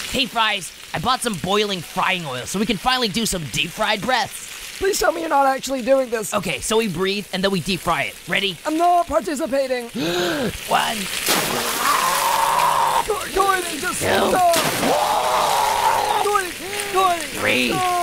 Hey, Fries, I bought some boiling frying oil so we can finally do some deep-fried breaths. Please tell me you're not actually doing this. Okay, so we breathe and then we deep-fry it. Ready? I'm not participating. 1, Gordy, just Two. stop. Gordy, 3, stop.